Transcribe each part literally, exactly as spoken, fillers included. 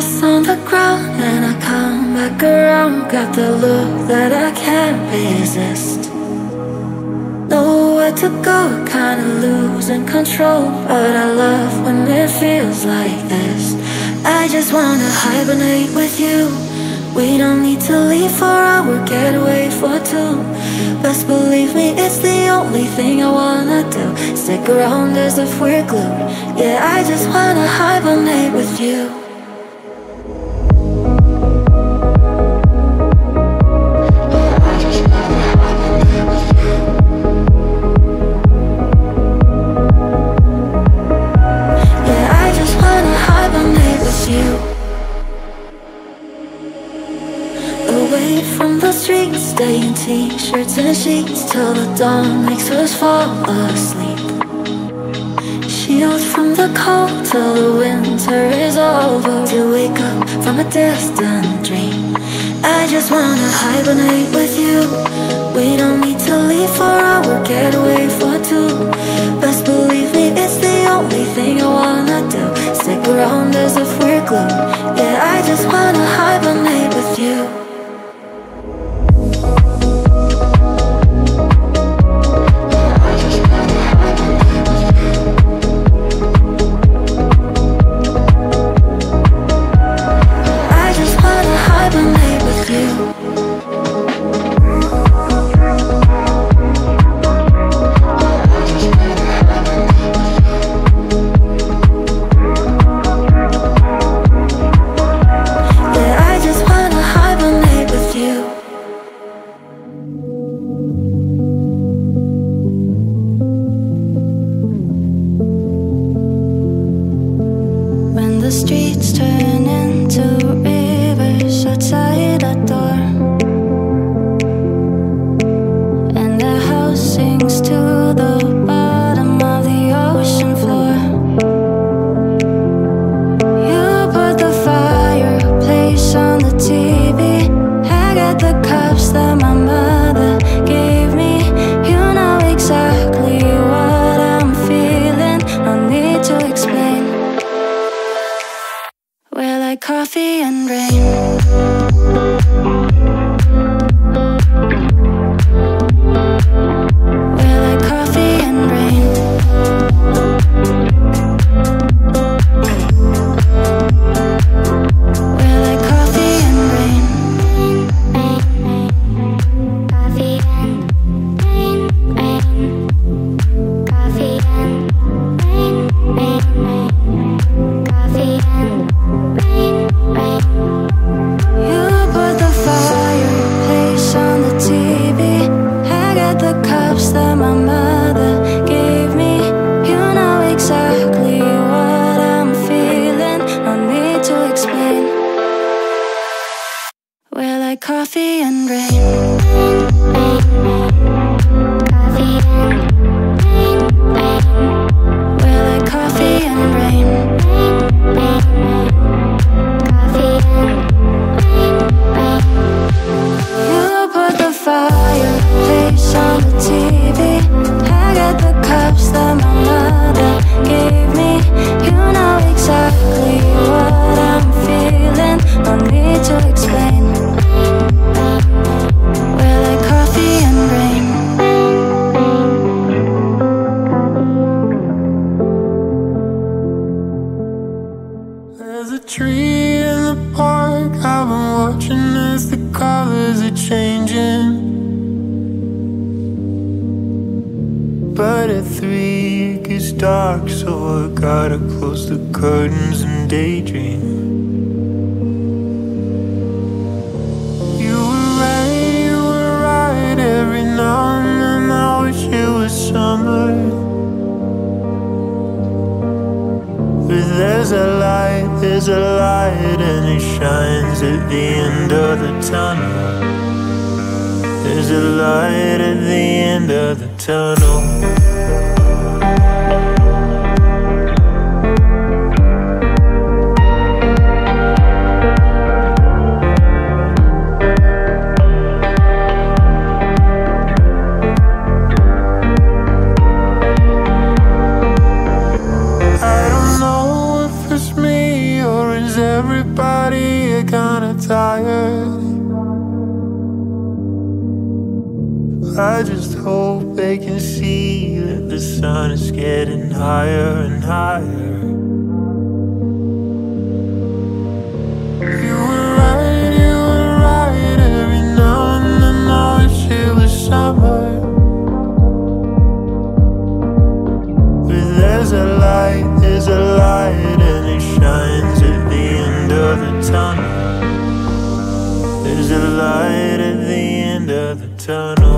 kiss on the ground and I come back around. Got the look that I can't resist. Nowhere to go, kinda losing control, but I love when it feels like this. I just wanna hibernate with you. We don't need to leave for a work getaway for two. Best believe me, it's the only thing I wanna do. Stick around as if we're glued. Yeah, I just wanna hibernate with you. Away from the streets, stay in t-shirts and sheets till the dawn makes us fall asleep. Shield from the cold till the winter is over, to wake up from a distant dream. I just wanna hibernate with you. We don't need to leave for a work getaway for two. Best believe me, it's the only thing I wanna do. Stick around as if we're glued. Yeah, I just wanna hibernate with you. The streets turn into rivers outside our door, and the house sinks to the bottom of the ocean floor. You put the fireplace on the T V. I got the cups that my mother gave me. You know exactly what I'm feeling, no need to explain. We're like coffee and rain. We're like coffee and rain. We're like coffee and rain. Coffee and rain, rain. Coffee and rain, rain, rain. Coffee and rain, rain. You put the fireplace on the T V. I got the cups that my mother gave me. You know exactly what I'm feeling, no need to explain. We're like coffee and rain. Coffee and rain, rain. We're like coffee and rain. Coffee and rain, rain. You put the fireplace on the T V. I got the cups that my mother gave me. You know exactly what I'm feeling, no need to explain. We're like coffee and rain. There's a tree in the park, I've been watching as the colors are changing. But at three it gets dark, so I gotta close the curtains and daydream. You were right, you were right, every now and then I wish it was summer. But there's a light, there's a light, and it shines at the end of the tunnel. There's a light at the end of the tunnel. I don't know if it's me or is everyone everybody are kinda tired. I just hope they can see that the sun is getting higher and higher. You were right, you were right. Every now and then I wish it was summer. But there's a light, there's a light, and it shines at the end of the tunnel. There's a light at the end of the tunnel.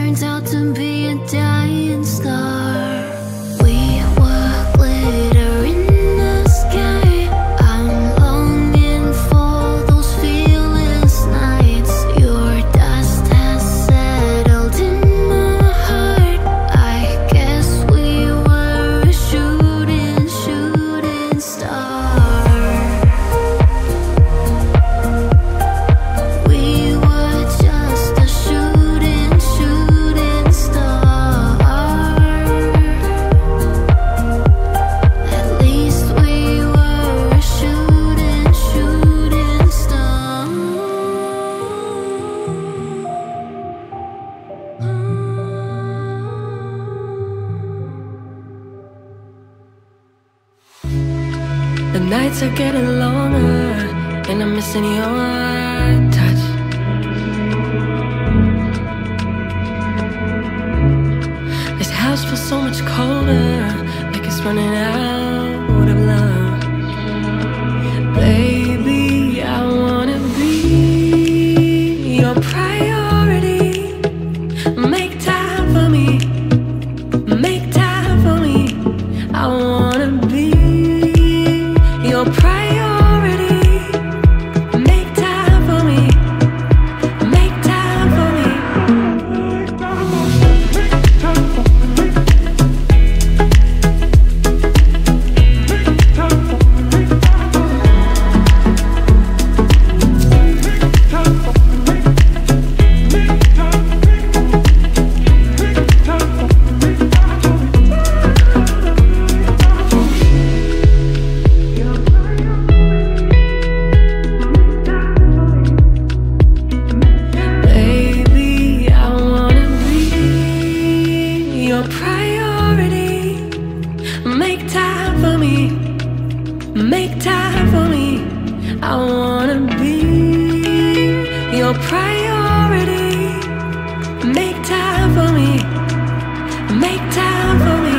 turns out to be a dying star. We were glitter in the sky. I'm longing for those fearless nights. Your dust has settled in my heart. I guess we were a shooting, shooting star. We were just a shooting, shooting star. At least we were a shooting, shooting star. The nights are getting longer, and I'm missing your touch. This house feels so much colder, like it's running out of love. Baby, I wanna be your priority. Make time for me, make time for me. I wanna be your priority. Make time for me, make time for me. Baby, I wanna be your priority. Make time for me, make time for me. I wanna be your priority. Make time for me, make time for me.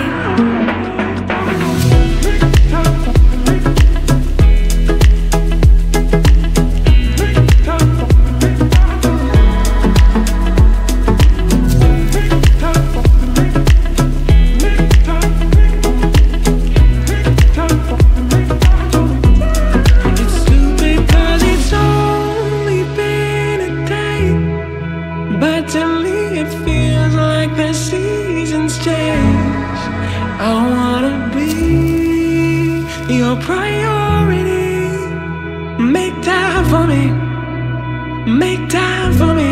It's stupid 'cause it's only been a day, but to me it feels like the seasons change. I wanna be your priority. Make time for me, make time for me.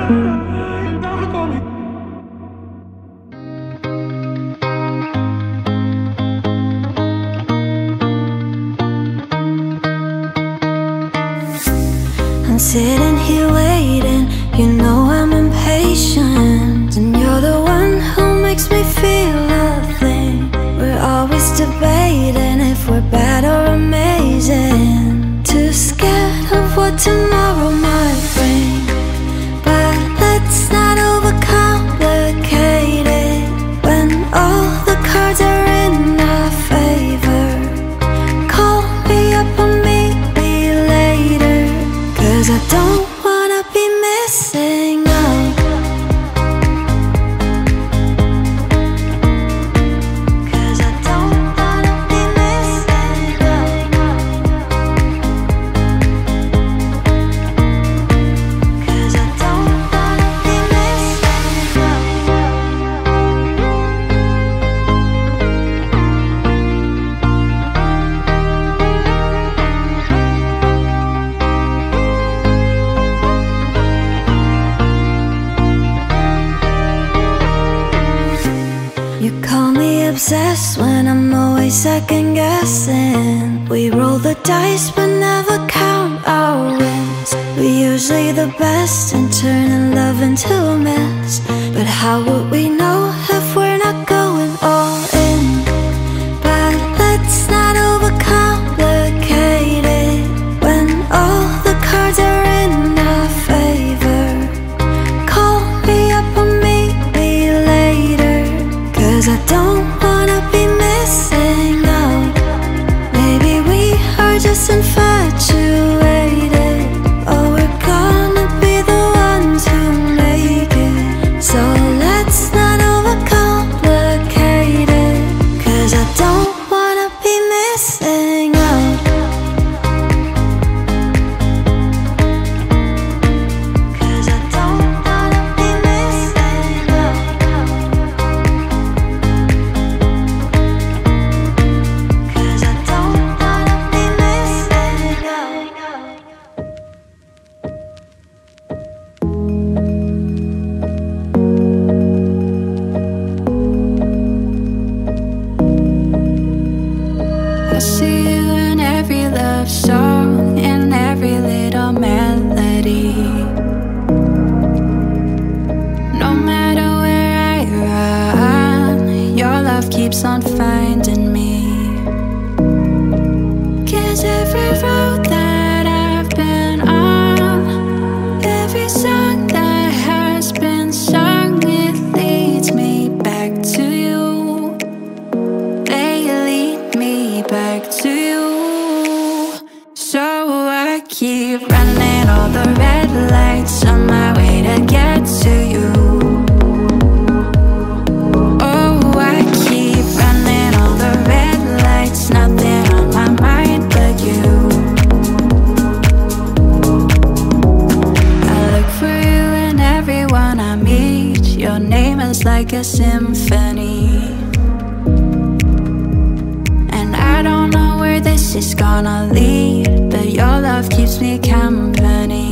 I'm sitting here waiting, you know I'm impatient, and you're the one who makes me feel a thing. We're always debating if we're bad or amazing, too scared of what tomorrow might bring. But let's not overcomplicate it when all the cards are in our favor. Call me up or meet me later, 'cause I don't wanna be missing out. 'Cause I don't wanna be missing out. 'Cause I don't wanna be missing You call me obsessed when I'm always second guessing. We roll the dice but never count our wins. We're usually the best in turning love into a mess, but how would we know if we're not going all in? But let's not overcomplicate it when all the cards are in our favor. Call me up or meet me later, 'cause I don't wanna be missing out. Maybe we are just infatuated, or we're gonna be the ones who make it. So let's I see you in every love song, in every little melody. No matter where I run, your love keeps on finding me. 'Cause every road that I've been on, every song that has been sung, it leads me back to you. They lead me back to you. So I keep running all the red lights on my way to get to you. Oh, I keep running all the red lights, nothing on my mind but you. I look for you in everyone I meet. Your name is like a symphony, and I don't know where this is gonna lead, but your love keeps me company.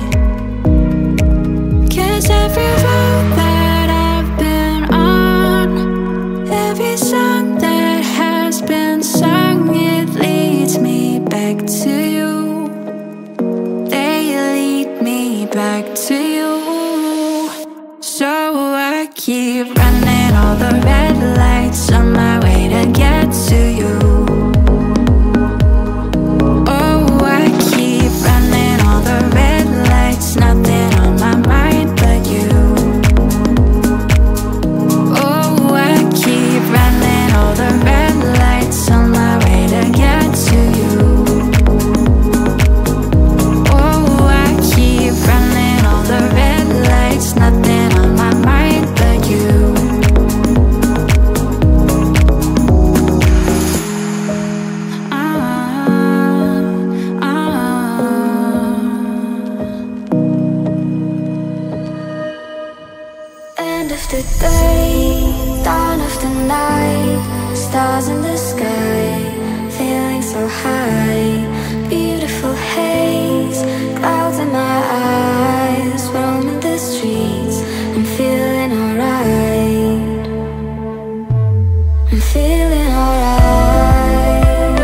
'Cause every road that I've been on, every song that has been sung, it leads me back to you. They lead me back to you. So I keep running all the red lights on my way to get to you. Oh, I keep running all the red lights, nothing on my mind but you. Oh, I keep running all the red lights on my way to get to you. Oh, I keep running all the red lights, nothing on my mind but you. End of the day, dawn of the night, stars in the sky, feeling so high. Beautiful haze, clouds in my eyes, roaming the streets, I'm feeling alright. I'm feeling alright.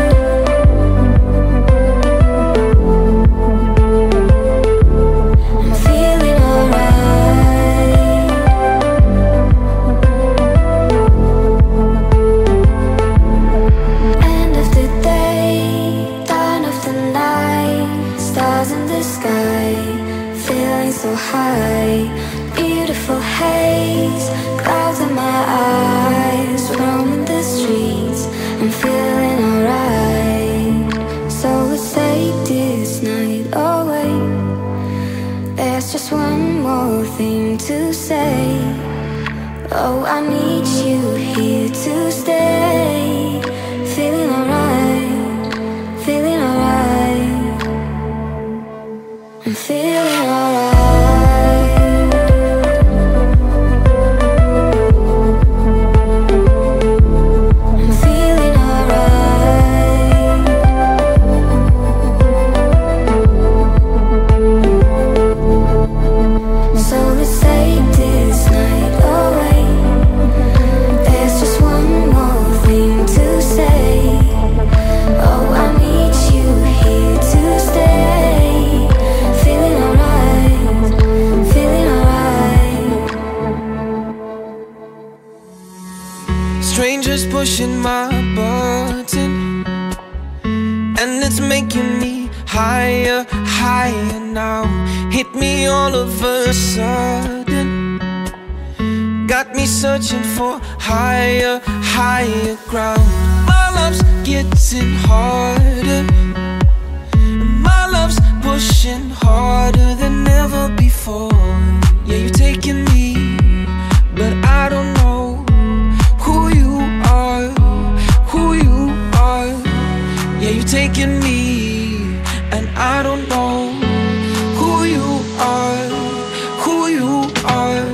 I'm feeling alright. End of the day, dawn of the night, stars in the sky, feeling so high. Beautiful haze, clouds in my eyes, roaming the streets, I'm feeling alright. So let's take this night away. There's just one more thing to say. Oh, I need you here to stay. Feeling alright, feeling alright. I'm feeling alright. I'm feeling alright. So let's take this night away. There's just one more thing to say. Oh, I need you here to stay. Feeling alright, feeling alright. Strangers pushing my button, and it's making me higher, higher now. Hit me all of a sudden, got me searching for higher, higher ground. My love's getting harder, my love's pushing harder than ever before. Yeah, you're taking me, but I don't know who you are, who you are. Yeah, you're taking me, and I don't know who you are, who you are.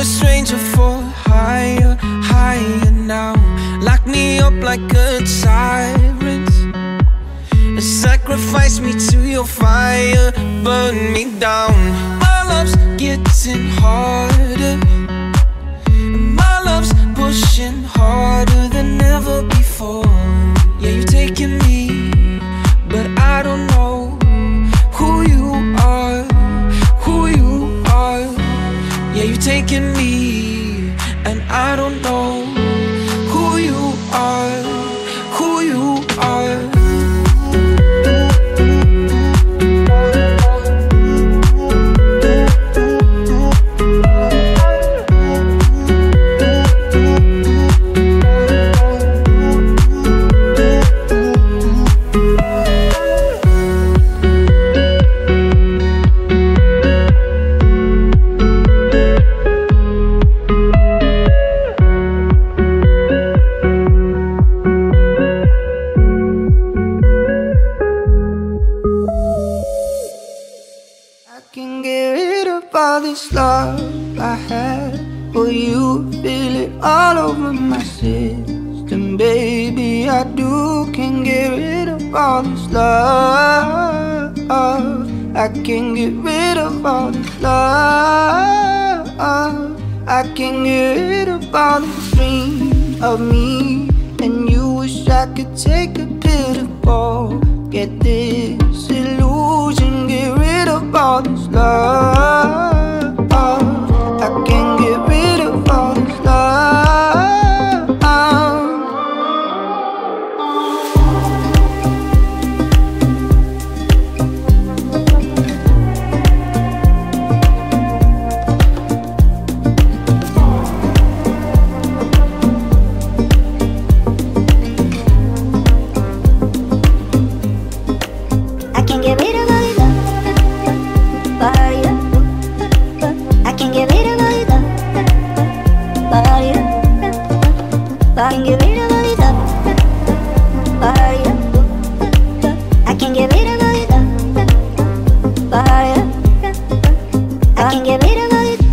a stranger for higher, higher now. Lock me up like good sirens, and sacrifice me to your fire, burn me down. My love's getting harder, my love's pushing harder than ever before. Yeah, you're taking me, but I don't know who you are, who you are. Yeah, you're taking me, and I don't know who you are, who you are. This love I had for you, feel it all over my system, baby. I do can't get rid of all this love. I can't get rid of all this love. I can't get rid of all this dream of me and you. Wish I could take a pill to forget this illusion, get rid of all this love. I can't get rid of all this love. I can't get rid of all this love. I can't get rid of all this love. I can get rid of all this love. I can get rid of all this love. I can get rid of all this.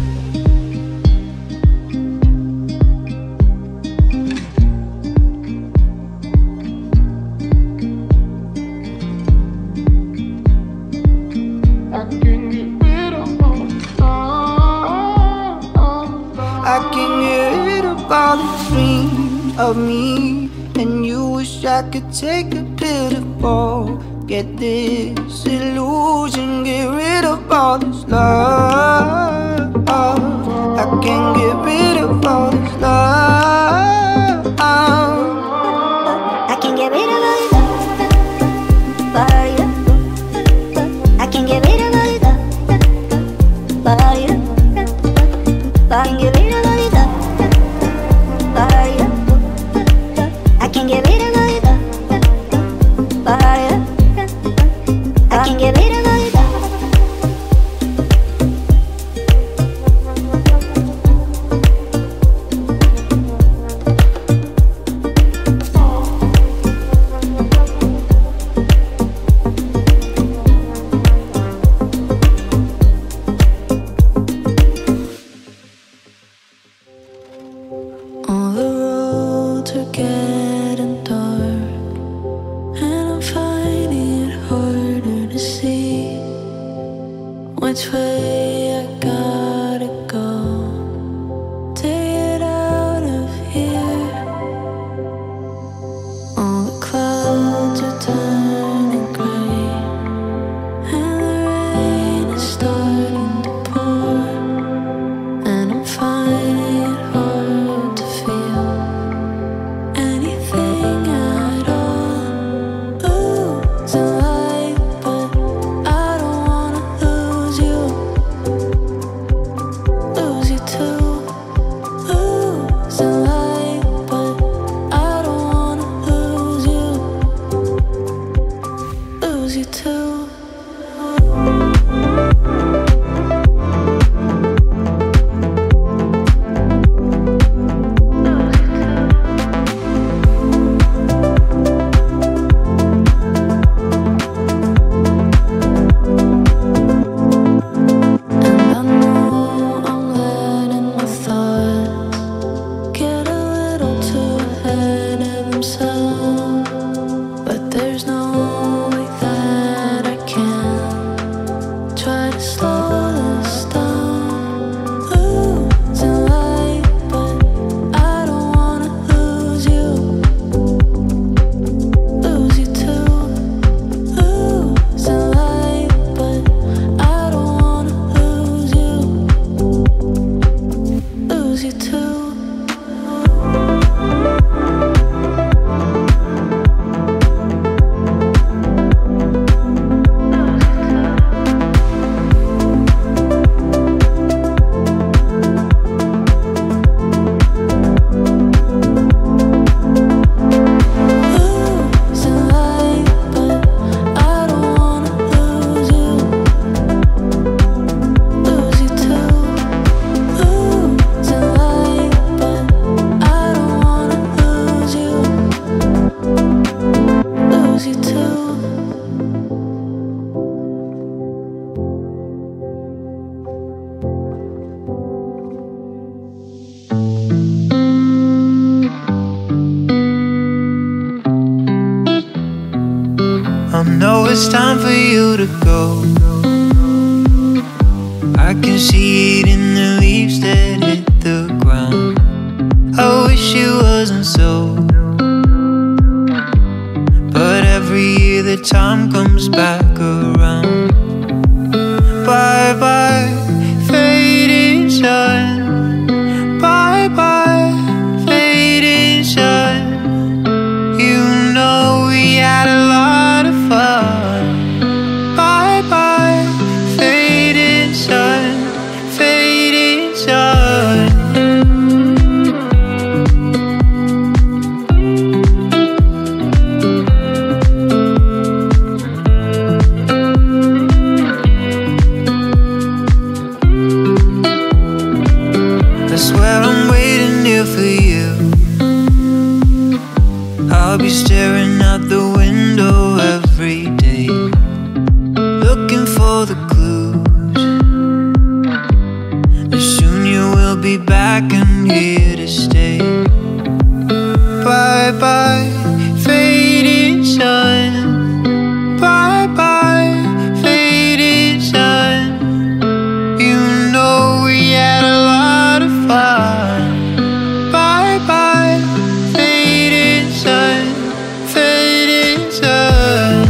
I can't get rid of all the dreams of me and you. Wish I could take a pill to forget this illusion, get rid of all this love. I can't get rid of all this love. I can get rid of all this love. I can get rid of all this love. I can get rid of all this love. I can get rid of all this love. I can get rid of all this love. All the roads are getting dark, and I'm finding it harder to see which way I gotta go to get out of here. All the clouds are turning gray, and the rain is starting to pour, and I'm finding it hard to feel any you to go. I can see it in the leaves that hit the ground. I wish it wasn't so, but every year the time comes back around. Bye bye, fading sun. Bye bye, fading sun. You know we had a lot of fun. Bye bye, fading sun, fading sun. I swear I'm waiting here for you. I'll be staring out the window every day, looking for the clues. And soon you will be back and here to stay. Bye bye, fading sun. Bye bye, fading sun. You know we had a lot of fun. Bye bye, fading sun, fading sun.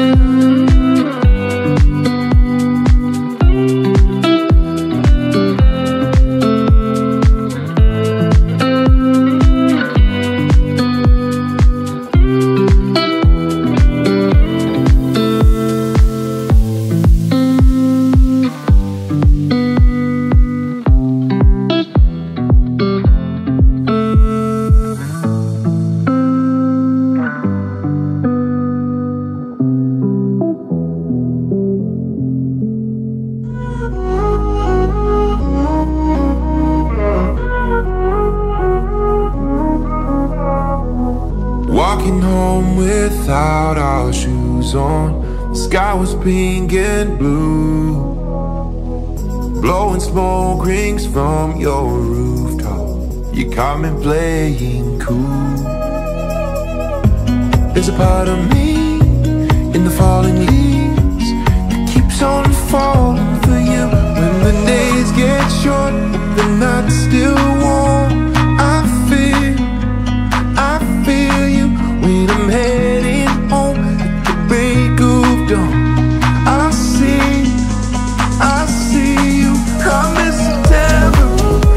Walking home without our shoes on. The sky was pink and blue, blowing smoke rings from your rooftop. You caught me playing cool. There's a part of me in the falling leaves that keeps on falling for you. When the days get short, the nights still warm. I feel, I feel you when I'm heading home at the break of dawn. I see, I see you. Come in September.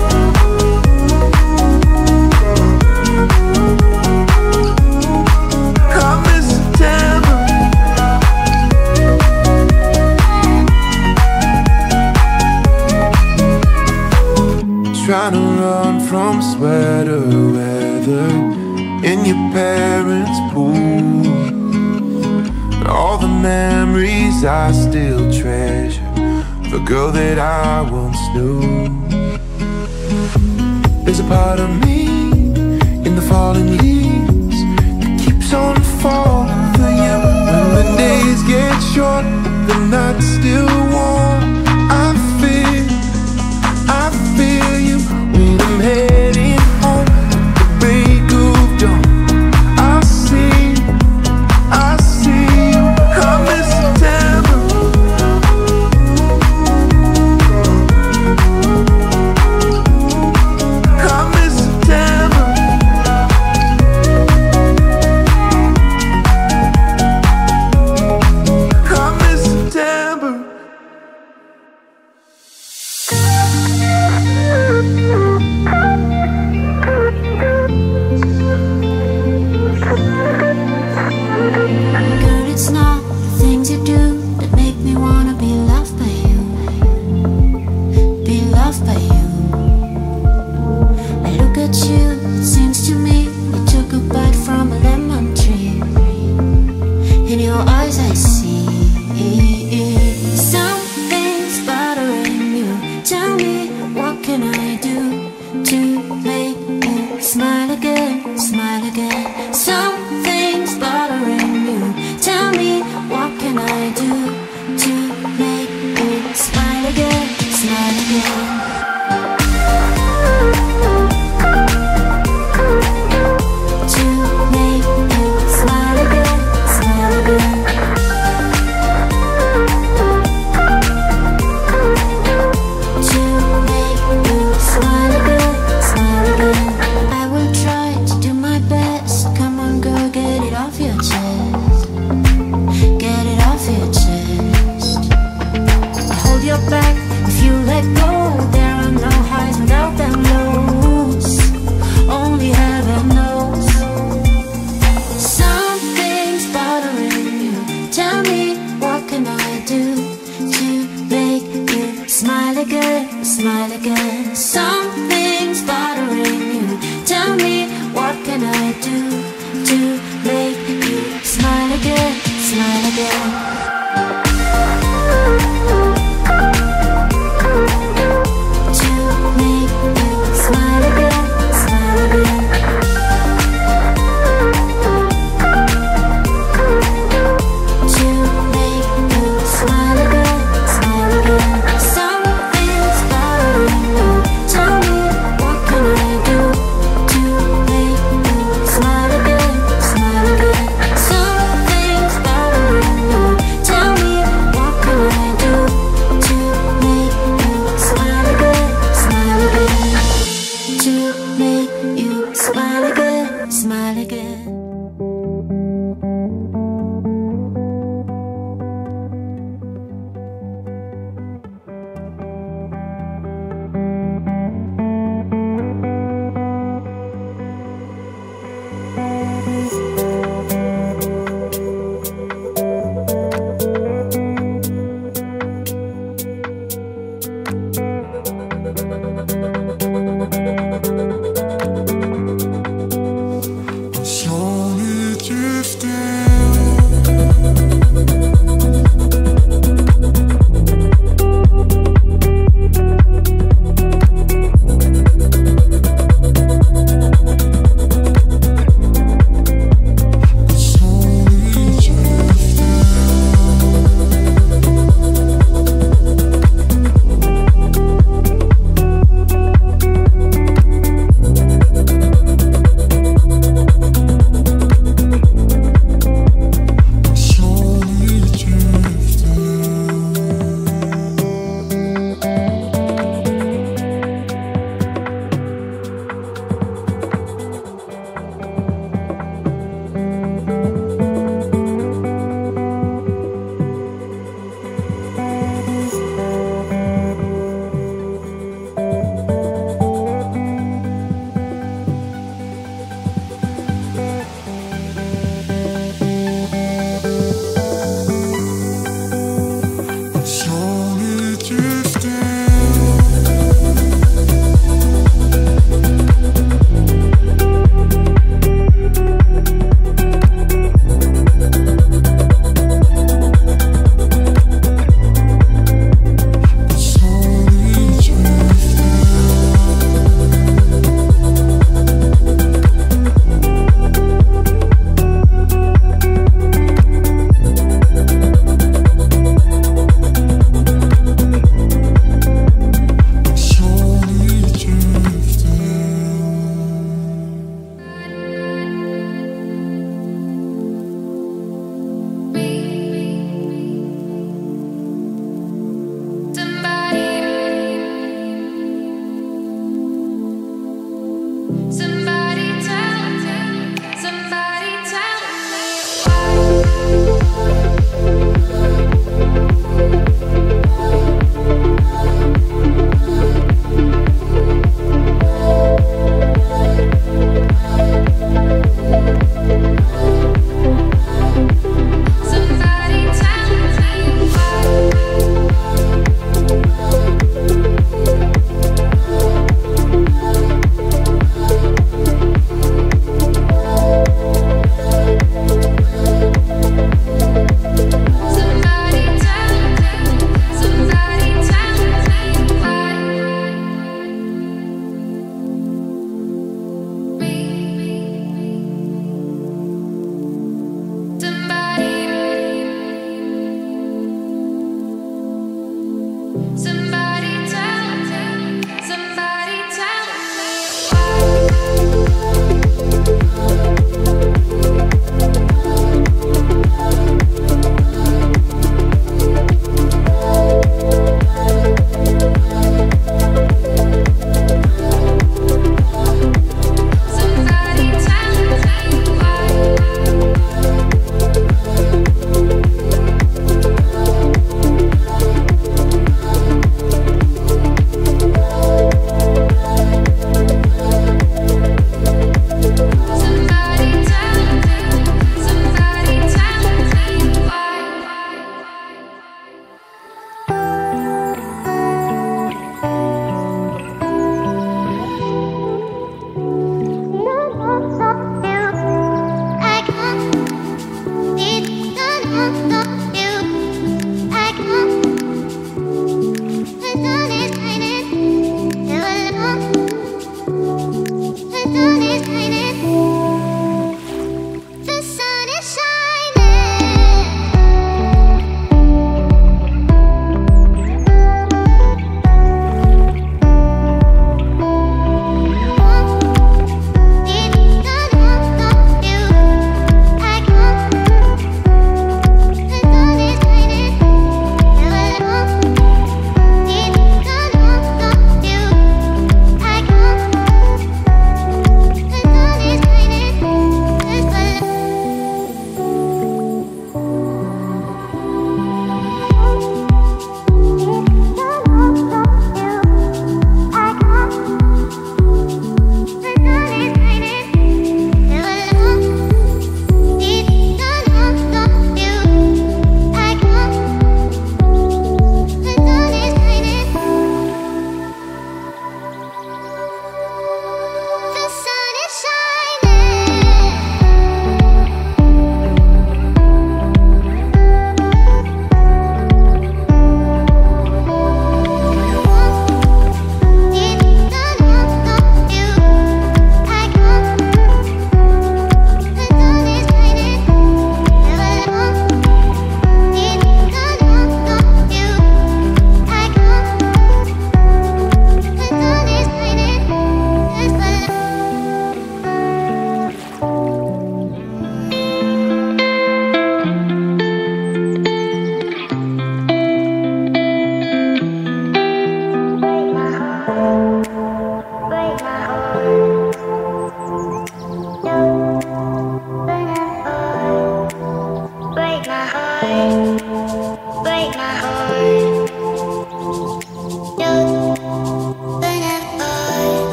Come in September. Trying to run from sweater weather in your parents' pool. All the memories I still treasure, the girl that I once knew. There's a part of me in the falling leaves that keeps on falling for you. When the days get short, the nights still warm. I feel, I feel you when I'm heading home at the break of dawn. I see, I see you. Come in September. Come in September. Come in September.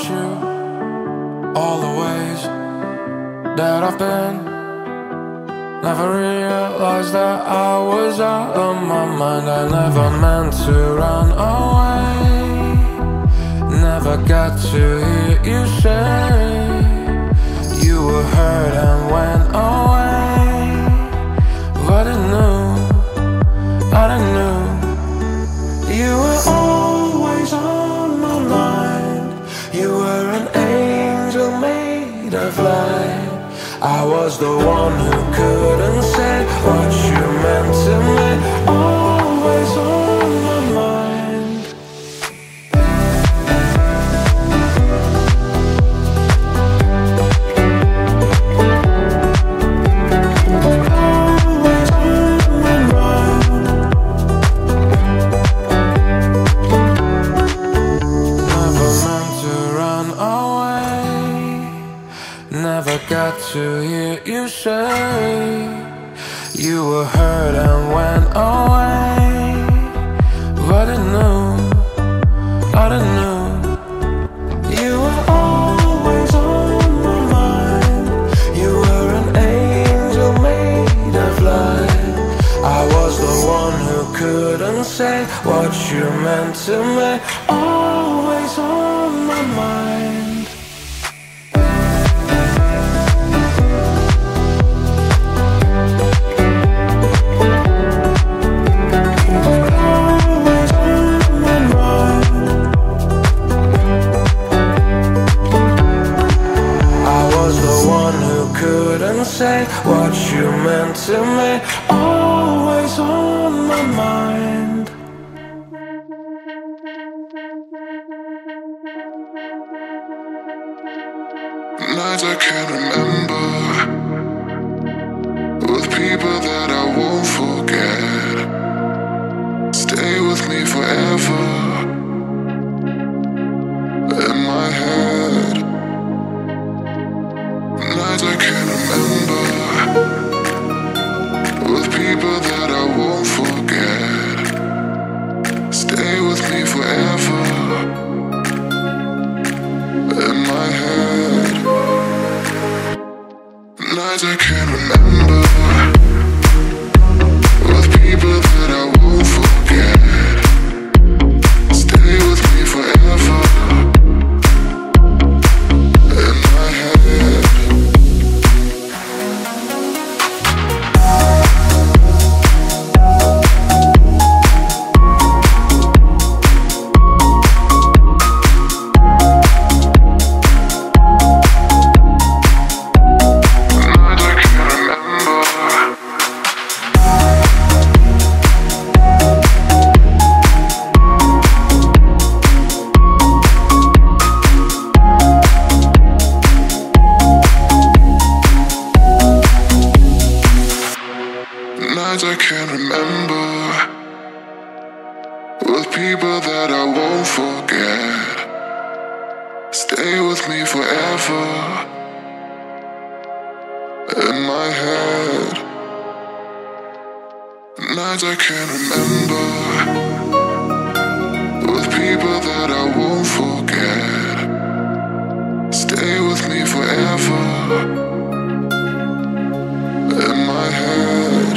you, all the ways that I've been. Never realized that I was out of my mind. I never meant to run away. Never got to hear you say you were hurt and went away. But I knew, but I knew you were always on my mind. You were an angel made of light. I was the one who couldn't say what you meant to me. Always on my mind. Always on my mind. Never meant to run away. Never got to hear you say you were hurt and went away. But I knew, but I knew you were always on my mind. You were an angel made of light. I was the one who couldn't say what you meant to me. Always on my mind. Couldn't say what you meant to me. Always on my mind. Nights I can't remember, with people that I won't forget. Stay with me forever in my head. Nights I can't remember, with people that I won't forget. Stay with me forever in my head. Nights I can't remember, with people that I won't forget. Stay with me forever in my head. Nights I can't remember, with people that I won't forget. Stay with me forever in my head. Nights I can't remember, with people that I won't forget. Stay with me forever in my head.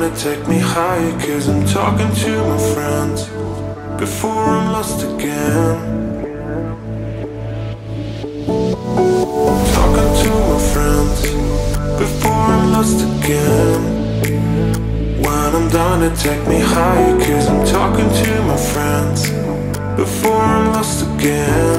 to take me higher, cause I'm talking to my friends before I'm lost again. Talking to my friends before I'm lost again. When I'm done to take me higher, cause I'm talking to my friends before I'm lost again.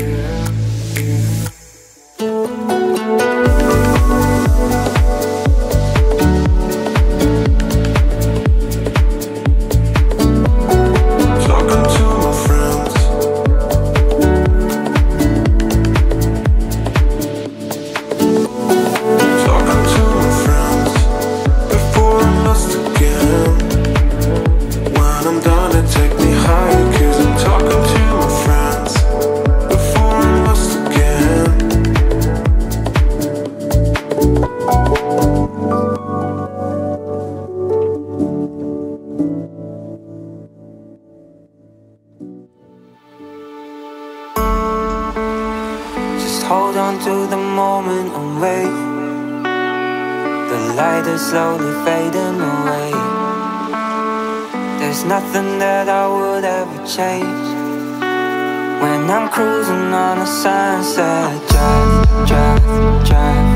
Hold on to the moment and wait. The light is slowly fading away. There's nothing that I would ever change. When I'm cruising on a sunset drive, drive, drive.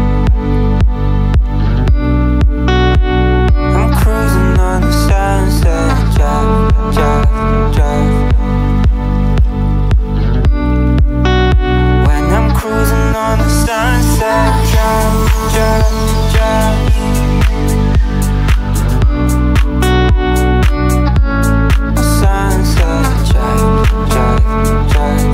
I'm cruising on a sunset drive, drive, drive. Cruising on the sunset drive, drive, drive. A sunset drive, drive, drive.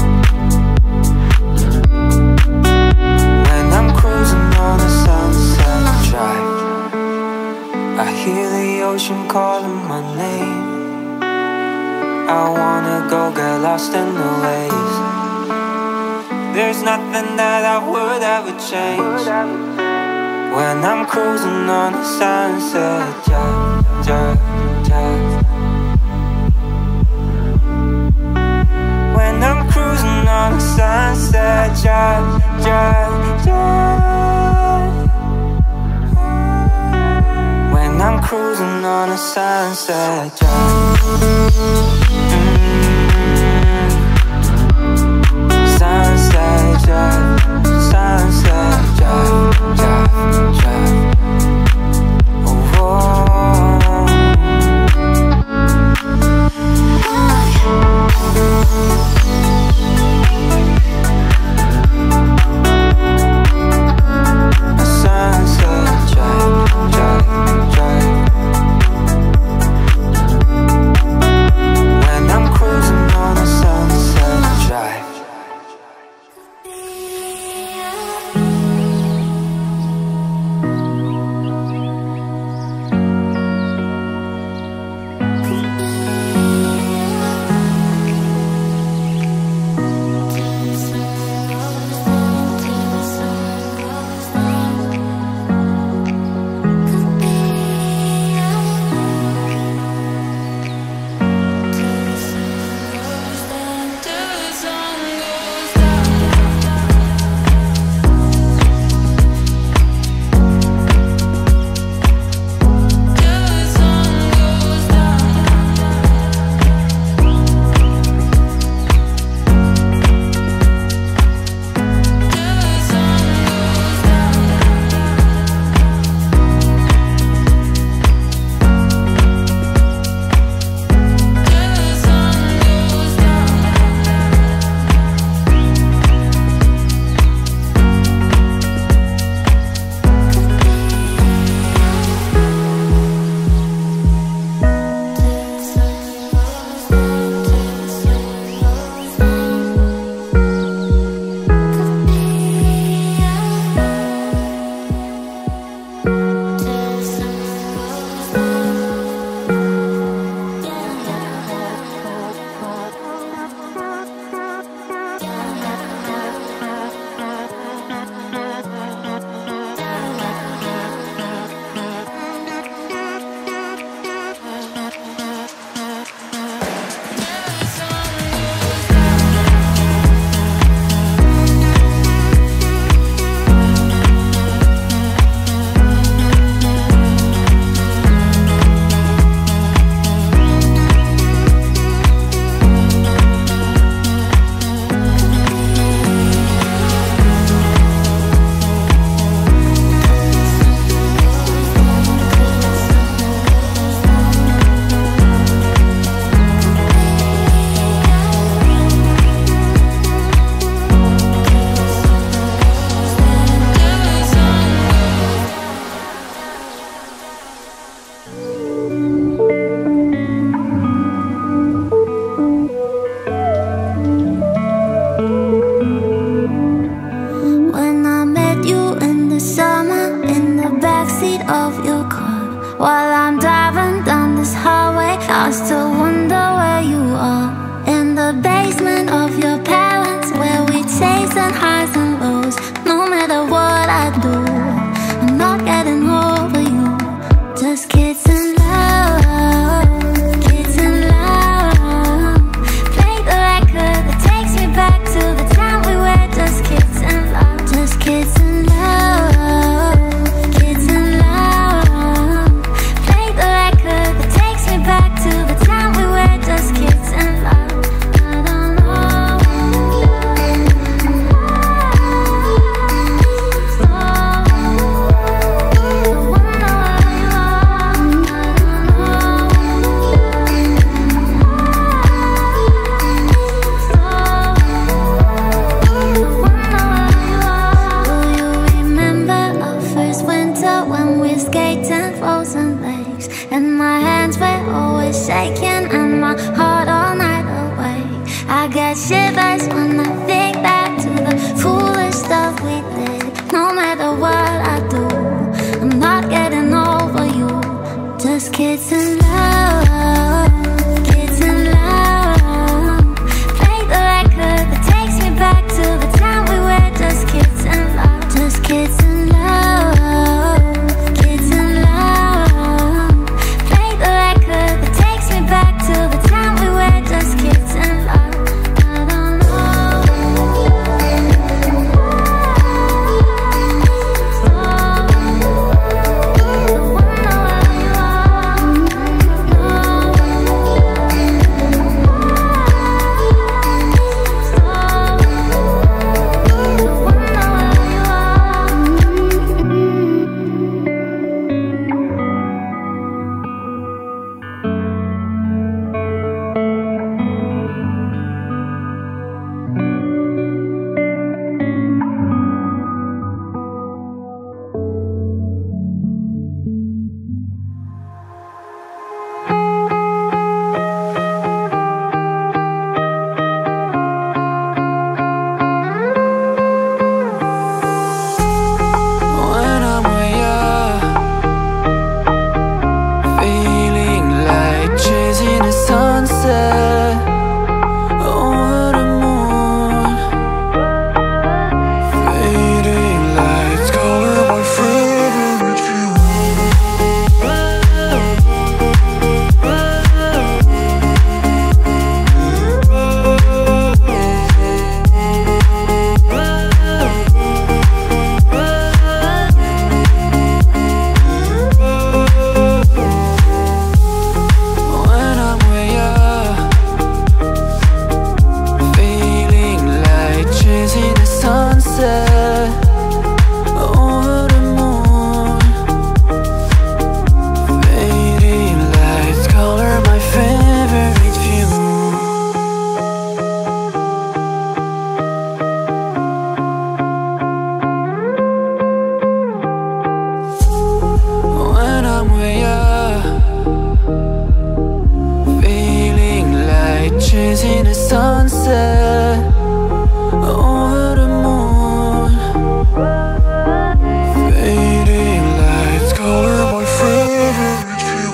When I'm cruising on a sunset drive, I hear the ocean calling my name. I wanna go get lost in the waves. There's nothing that I would ever change. When I'm cruising on the sunset drive, drive, drive. When I'm cruising on the sunset drive, drive, drive. When I'm cruising on the sunset drive. Sunset drive, sunset drive, drive, drive. Oh, oh. A sunset drive, drive, drive. When I'm cruising on a sunset drive. painting a sunset over the moon. Fading lights color my favorite view.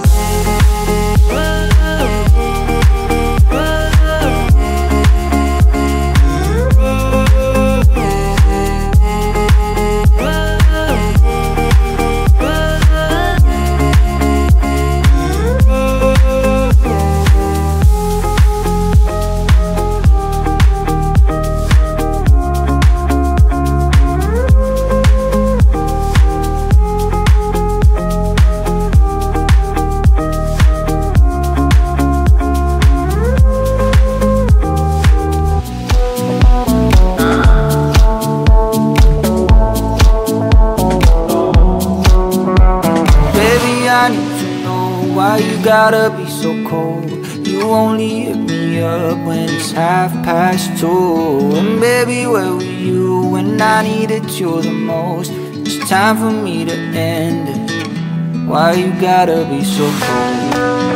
I need to know why you gotta be so cold. You only hit me up when it's half past two. And baby, where were you when I needed you the most? It's time for me to end it. Why you gotta be so cold?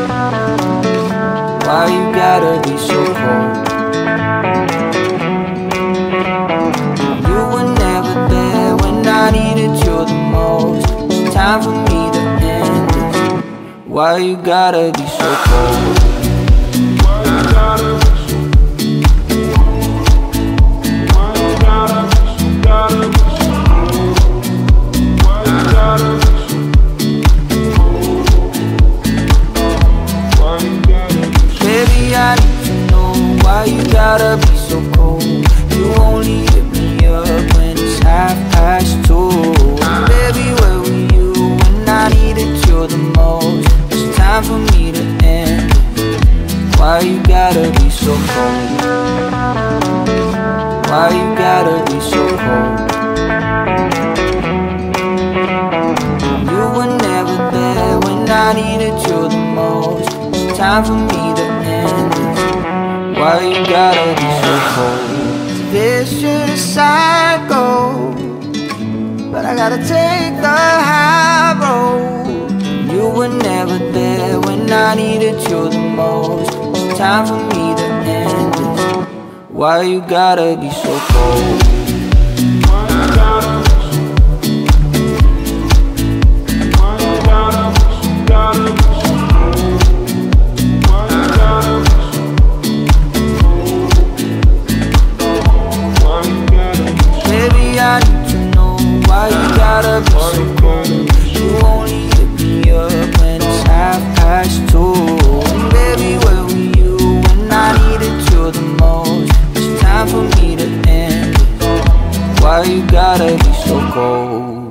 Why you gotta be so cold? You were never there when I needed you the most. It's time for me to end it. Why you gotta be so cold? Why you gotta be so Why you gotta be so Why you gotta be so Why you gotta be so Baby, I need to know why you gotta be so cold. You only hit me up when it's half past two. And baby, where were you when I needed you the most? Time for me to end it. Why you gotta be so cold? Why you gotta be so cold? You were never there when I needed you the most. It's time for me to end it. Why you gotta be so cold? It's a vicious cycle, but I gotta take the high road. You were never there when I needed you the most. It's time for me to end it. Why you gotta be so cold? Why you gotta be so Why you gotta be so gotta be so Why you gotta be so Why you gotta be so Baby, I need to know why you gotta be so cold. You only up when it's half past two. And baby, where were you when I needed you the most? It's time for me to end it. Why you gotta be so cold?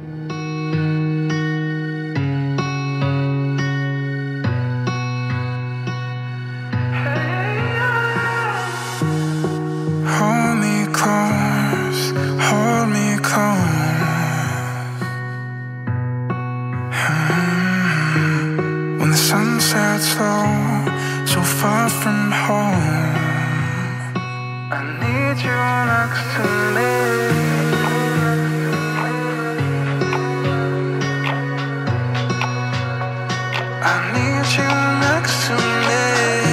Hold me close, hold me close. When the sun sets low, so far from home, I need you next to me. I need you next to me.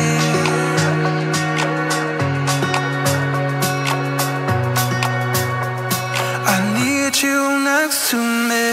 I need you next to me.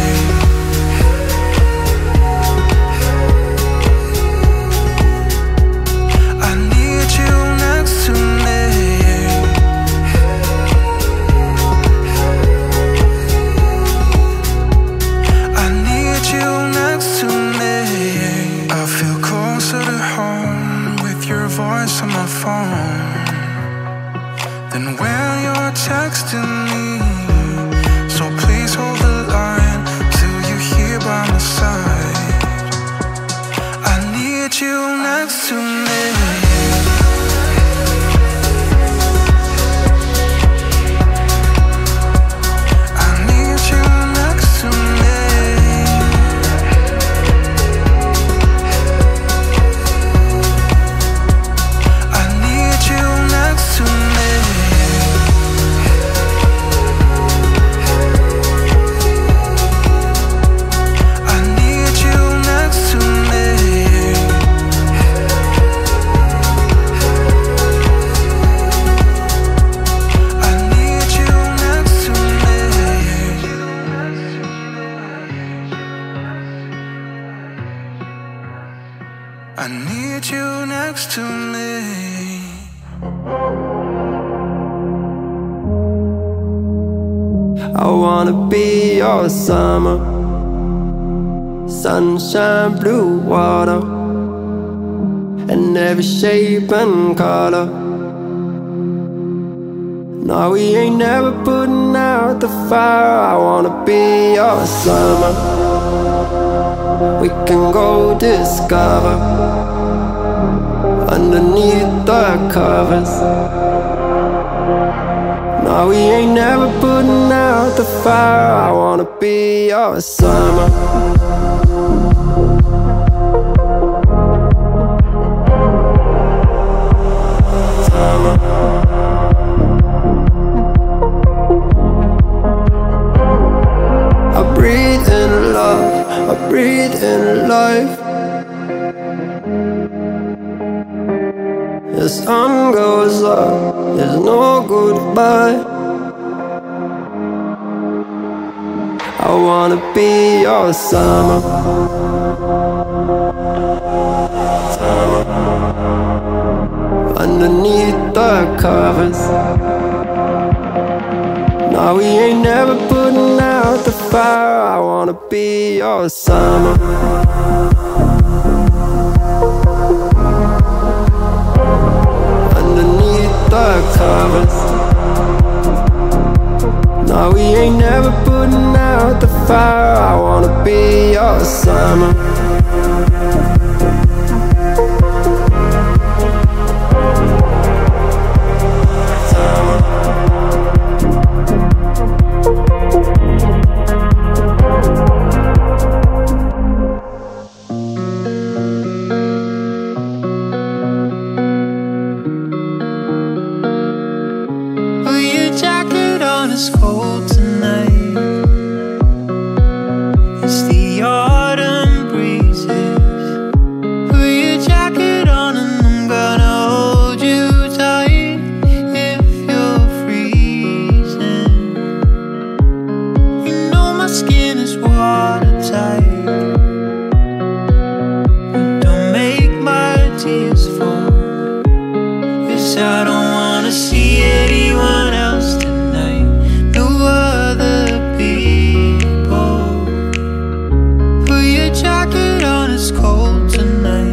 On my phone, then when you're texting me, so please hold the line till you're here by my side. I need you next to me. I need you next to me. I need you next to me. I wanna be your summer, sunshine, blue water, and every shape and color. No, we ain't never putting out the fire. I wanna be your summer. We can go discover underneath the covers. No, we ain't never putting out the fire. I wanna be your summer. Summer. I breathe in love, I breathe in life. The sun goes up, there's no goodbye. I wanna be your summer. Summer. Underneath the covers. No, we ain't never putting out the fire. I wanna be your summer. Underneath the covers. No, we ain't never putting out the fire. I wanna be your summer. It's cold tonight. It's the autumn breezes. Put your jacket on and I'm gonna hold you tight if you're freezing. You know my skin is watertight, but don't make my tears fall, 'cause I don't wanna see anyone else tonight. Jacket on, it's cold tonight.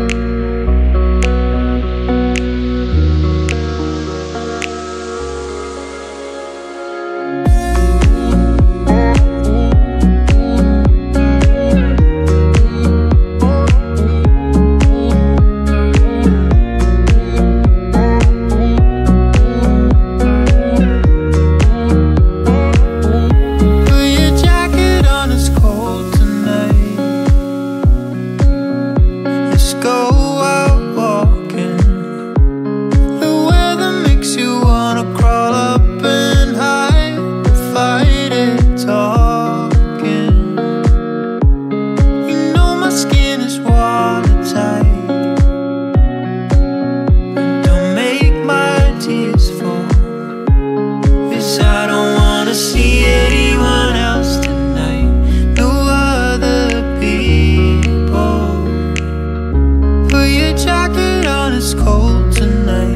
Put your jacket on, it's cold tonight. Go out walking. The weather makes you wanna crawl up and hide, fight it talking. You know my skin is watertight, but don't make my tears fall, 'cause I don't wanna see anyone else tonight. No other people. Put your jacket on, it's cold tonight.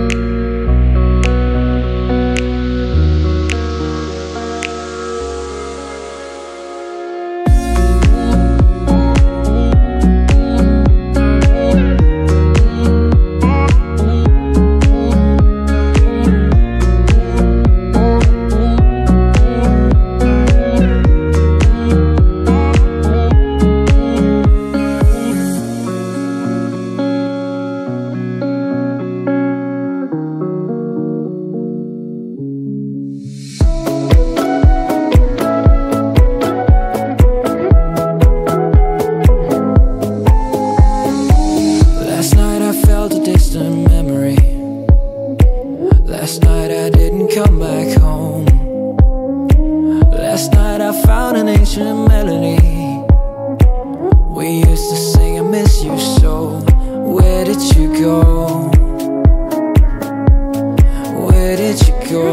Last night I didn't come back home. Last night I found an ancient melody. We used to sing, I miss you so. Where did you go? Where did you go?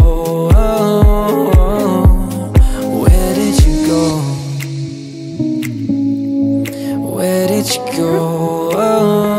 Where did you go? Where did you go?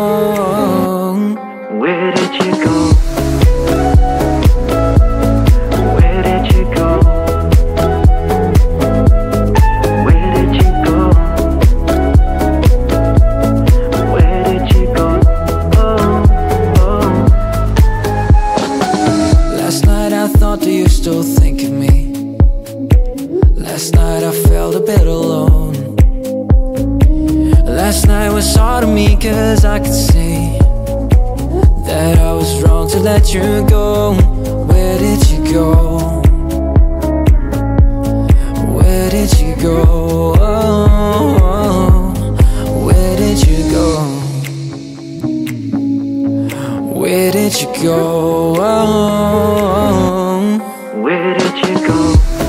I could say that I was wrong to let you go. Where did you go? Where did you go? Oh, where did you go? Where did you go? Oh, where did you go?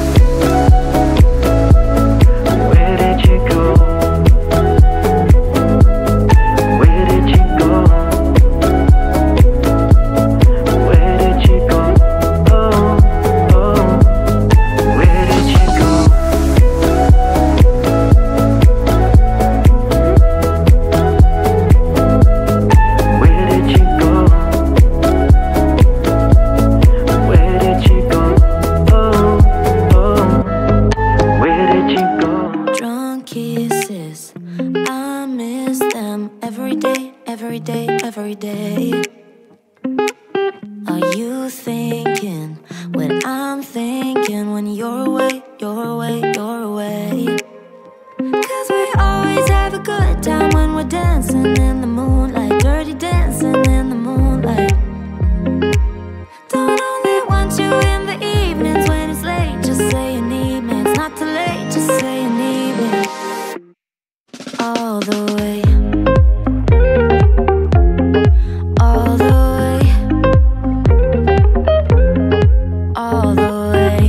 Where did you go? Where did you go? Where did you go? Oh, oh, where did you go? Where did you go? Where did you go? Oh, oh, where did you go? Drunk kisses, I miss them every day, every day, every day. Are you thinking what I'm thinking when you're away, you're away, you're away? Cause we always have a good time when we're dancing in the moonlight, dirty dancing in the moonlight. Don't only want you in the evenings when it's late, just say you need me. It's not too late, just say you need me. All the way, all the way, all the way,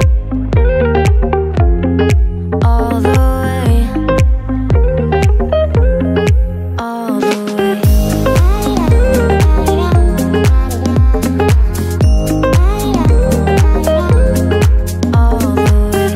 all the way, all the way. All the way.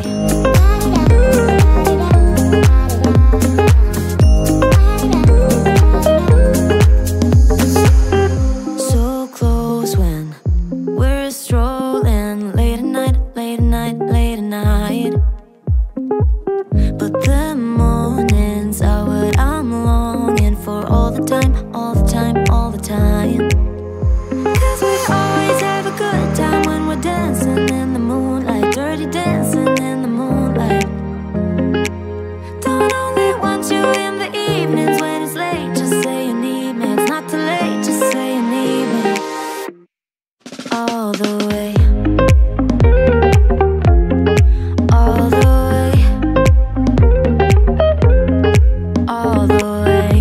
So close when we're strolling late at night, late at night, late at night. But the mornings are what I'm longing for all the time, all the time, all the time. Cause we always have a good time when we're dancing in the moonlight, dirty dancing in the moonlight. Don't only want you in the evenings when it's late, just say you need me. It's not too late, just say you need me. All the way, all the way, all the way,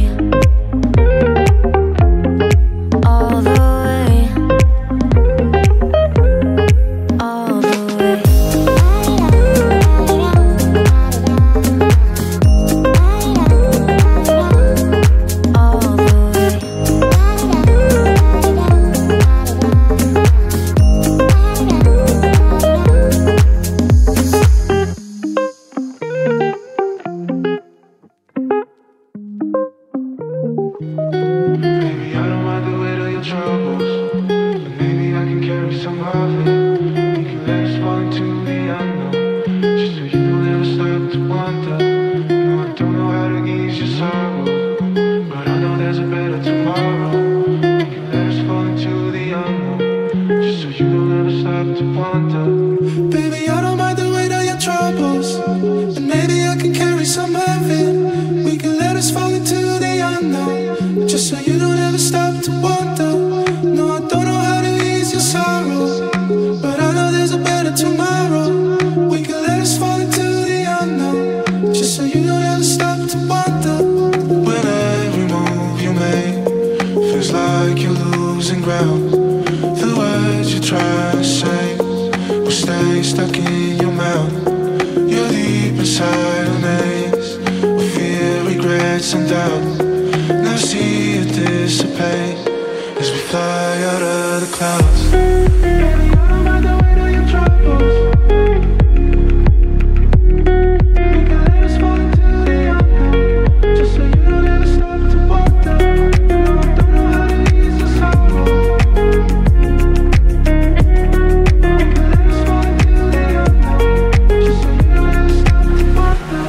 all the way, all the way. All the way. Maybe I don't mind the weight of your troubles, but maybe I can carry some of it. We can let us fall into the unknown, just so you don't ever stop to wonder. No, I don't know how to ease your sorrow, but I know there's a better tomorrow. We can let us fall into the unknown, just so you don't ever stop to wonder. Baby, I don't mind the weight of your troubles, but maybe I can carry some of it. We can let us fall into the unknown, just so you don't ever stop to wonder. No, I don't know how to ease your sorrow, but I know there's a better tomorrow. We can let us fall into the unknown, just so you don't ever stop to wonder. When every move you make feels like you're losing ground, the words you try to say will stay stuck in your mouth. You're deep inside a maze of fear, regrets and doubt. Now see it dissipate as we fly out of the clouds. Baby, I don't mind the weight of your troubles. We can let us fall into the unknown, just so you don't ever stop to wonder. No, I don't know how to ease your sorrow. We can let us fall into the unknown, just so you don't ever stop to wonder.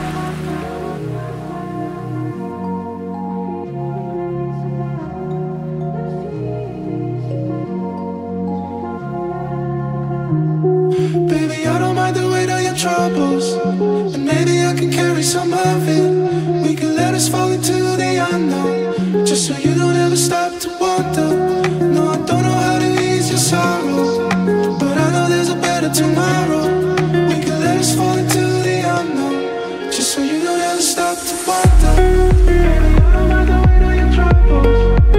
Baby, I don't mind the weight of your troubles, and maybe I can carry some of it. We can let us fall into the unknown, just just so you don't ever stop to wonder. No, I don't know how to ease your sorrow, but I know there's a better tomorrow. We can let us fall into the unknown, just so you don't ever stop to wonder. No matter what are your troubles,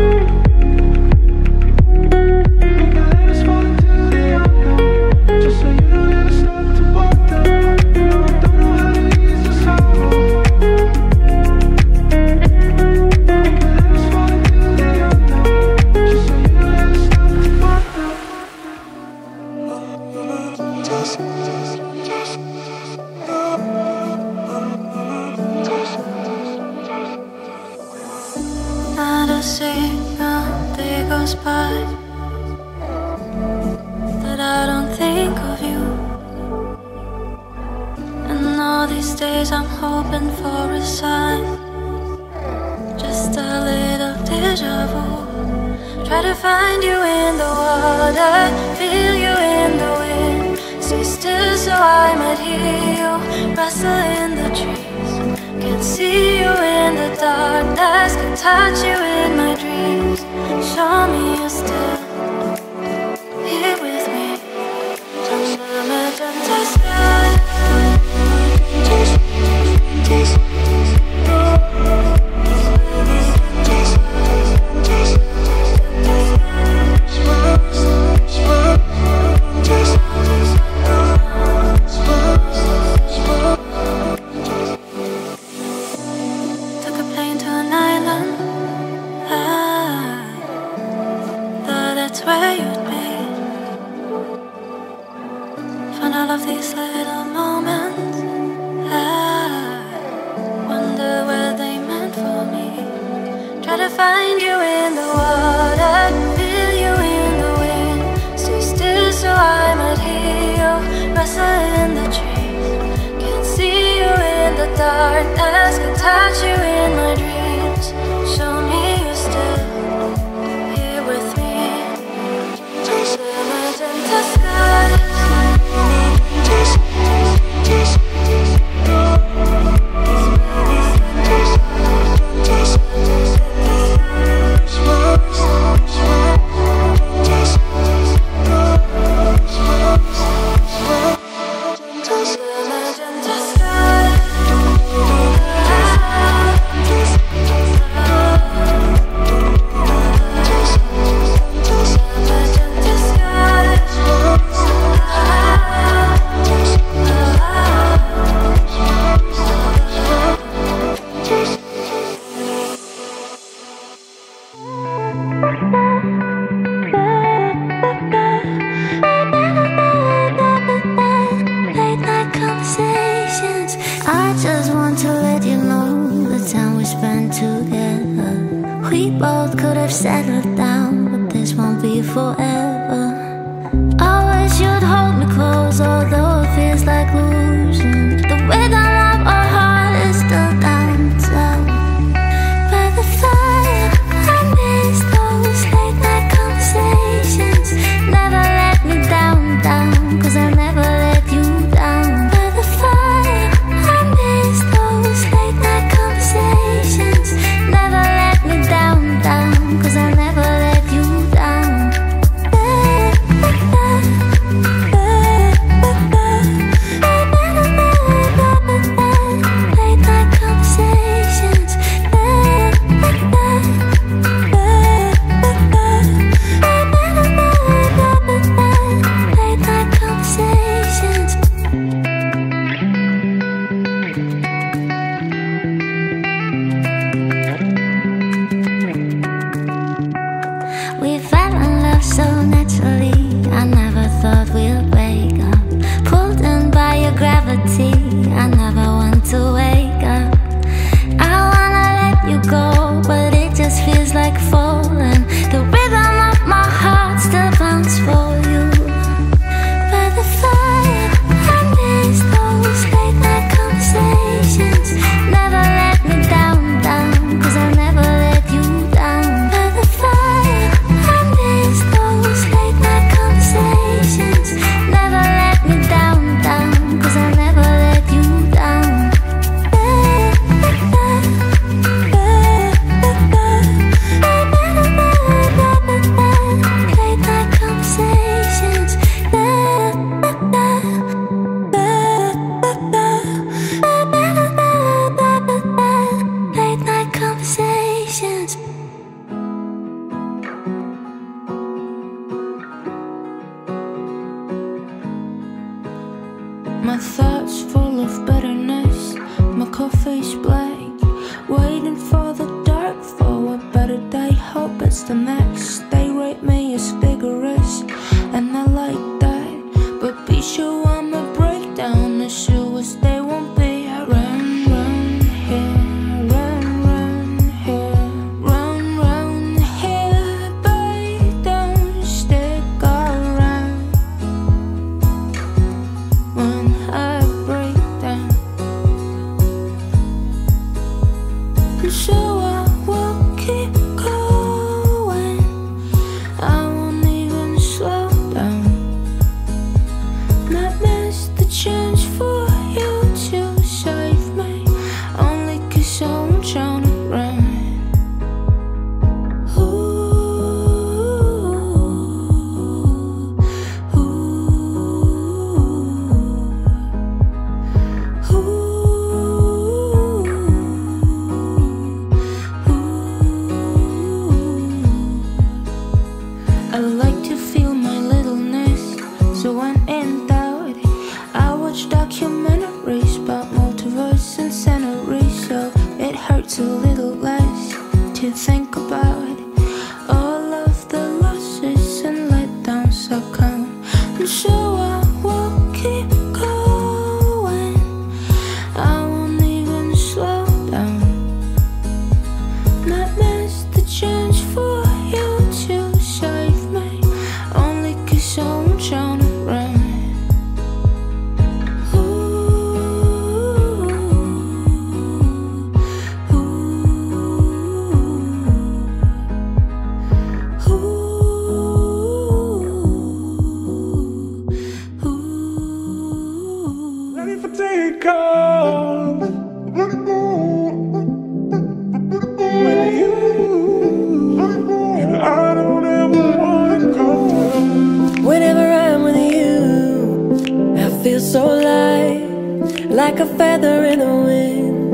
we can let us fall into the unknown, just so you don't ever stop to wonder. No, I don't know how to ease your sorrow. Not a single day goes by that I don't think of you. And all these days I'm hoping for a sign, just a little deja vu. Try to find you in the water, feel you in the wind. Stay still so I might hear you rustle in the trees. Can't see you in the darkness, can touch you in my dreams. Show me you're still here with me under the magenta sky. Took a plane to an island, I thought that's where you'd be. Found all of these little moments, I wonder where they meant for me. Try to find you in the water, feel you in the wind. Stay still so I might hear you rustle in the trees. Can't see you in the darkness, can touch you in my dreams. Show me you're still here with me under the magenta skies. Late night conversations. I just want to let you know the time we spent together. We both could have settled down, but this won't be forever. I wish you'd hold me close, although it feels like losing. The rhythm of our heart is still down south. By the fire, I miss those late night conversations. Never let me down, down, cause I'll never let you down. By the fire, I miss those late night conversations. Never let me down, down, cause I'll never let you down. My thoughts full of bitterness, my coffee's black, waiting for the dark for a better day. Hope it's the next. They rate me as vigorous, and I like that, but be sure I'ma break down the shoes. They won't be around. Run here, run, run here, run, run here, but don't stick around when I break down. And so I will keep going, I won't even slow down. Might miss the chance for you to save me, only 'cause I'm trying to run. Ooh, ooh, ooh, ooh. I like to feel my littleness, so when in doubt, I watch documentaries about multiverse and sceneries, so it hurts a little less to think about all of the losses and letdowns I've come. And so I will keep going, I won't even slow down. Might miss the chance for you to save me, only 'cause I'm trying to run. Ready for takeoff with you. I don't ever wanna come down. Whenever I'm with you, I feel so light, like a feather in the wind.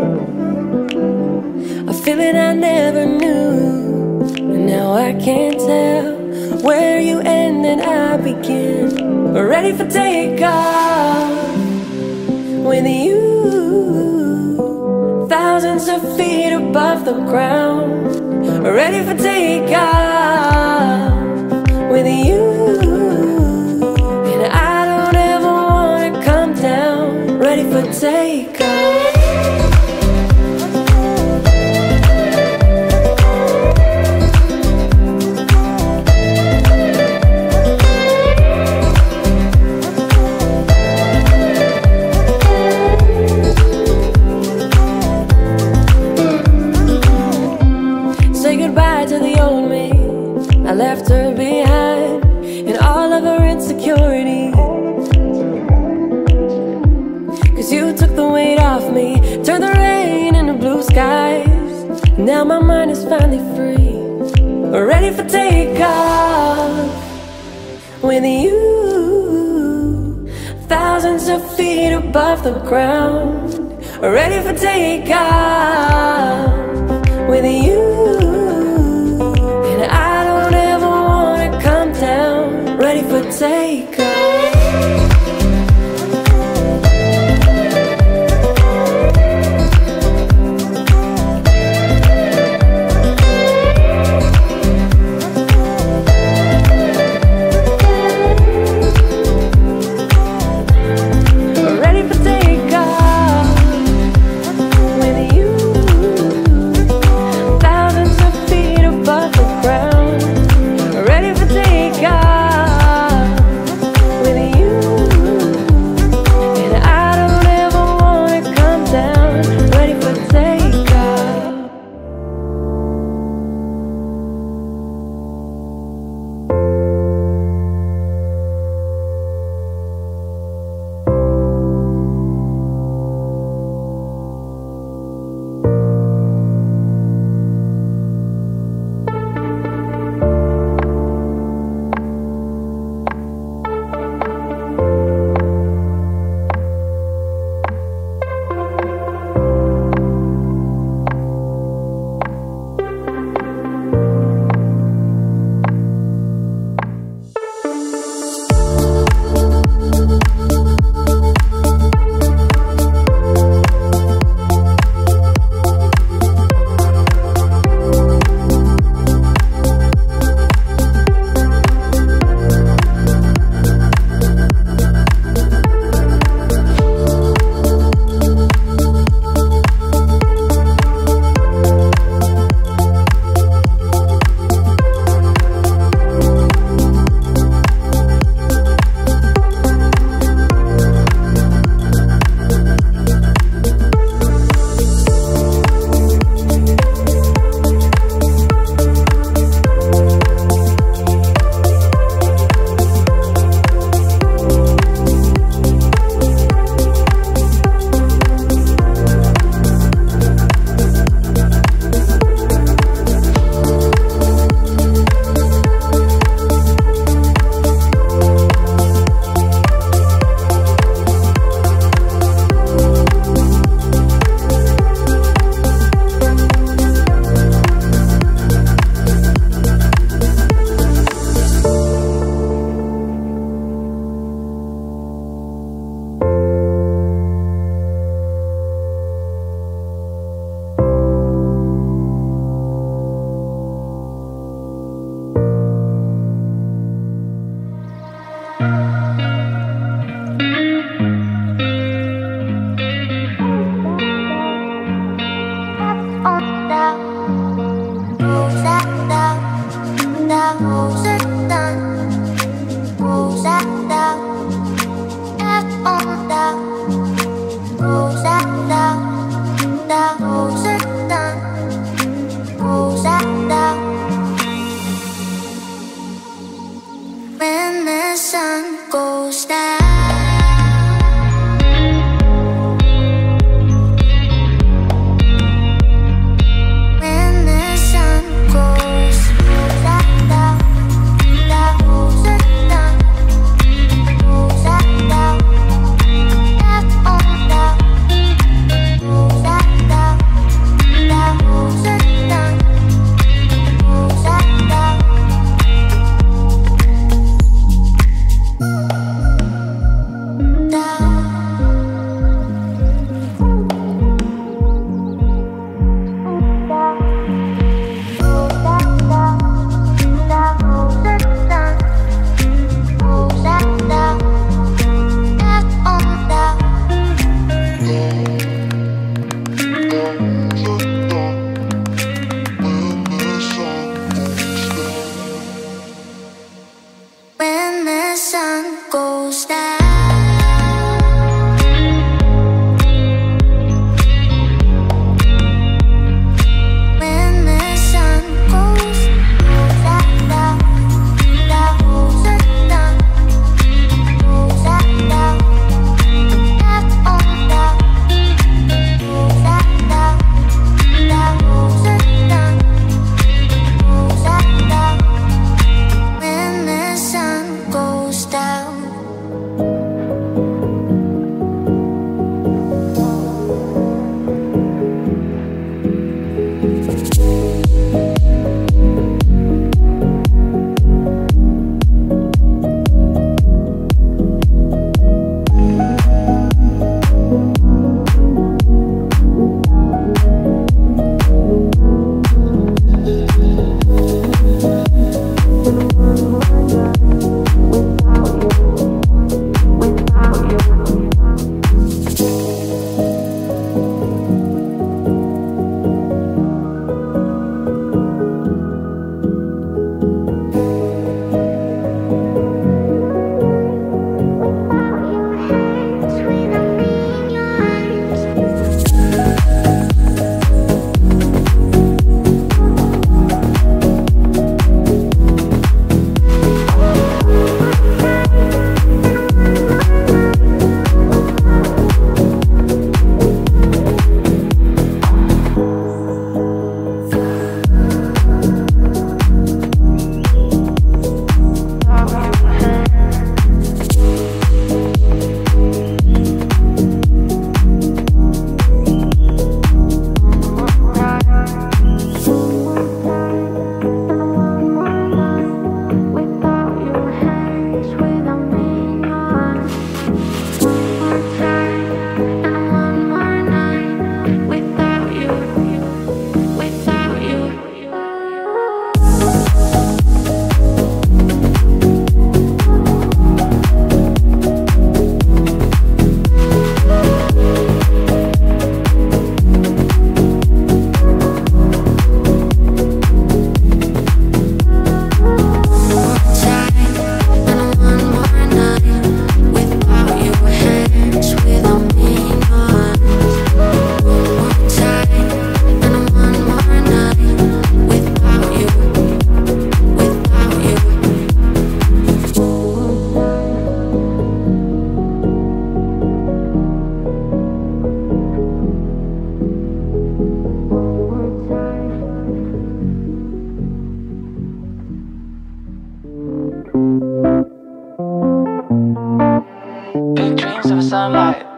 A feeling I never knew, and now I can't tell where you end and I begin. Ready for takeoff with you, thousands of feet above the ground. Ready for takeoff with you, and I don't ever wanna come down. Ready for takeoff. Say goodbye to the old me, I left her behind, and all of her insecurities. 'Cause you took the weight off me, turned the rain into blue skies. Now my mind is finally free, ready for takeoff with you, thousands of feet above the ground. Ready for takeoff with you, and I don't ever wanna come down. Ready for takeoff.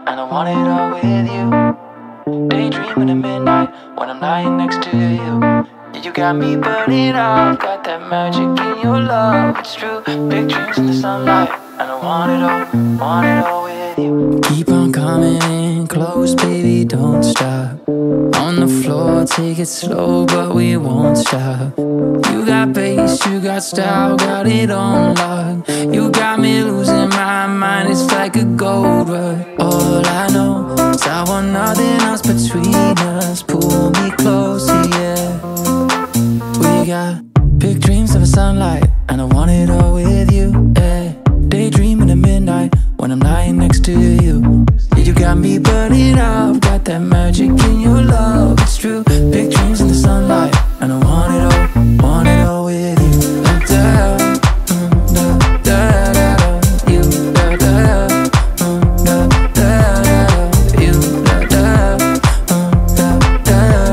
and I want it all with you. Daydreaming at midnight when I'm lying next to you. Yeah, you got me burning up, got that magic in your love. It's true, big dreams in the sunlight, and I want it all, want it all with you. Keep on coming in close, baby, don't stop. On the floor, take it slow, but we won't stop. You got bass, you got style, got it on lock. You got me losing my mind, it's like a gold rush. All I know is I want nothing else between us. Pull me closer, yeah. We got big dreams of a sunlight, and I want it all with you, yeah. Daydreaming at midnight when I'm lying next to you. Yeah, you got me burning up, got that magic in your love. It's true, big dreams in the sunlight, and I want it all, want it all with you. Da, da, da, da, da, da, you, da, da, da, da, da, you, da, da, da, da,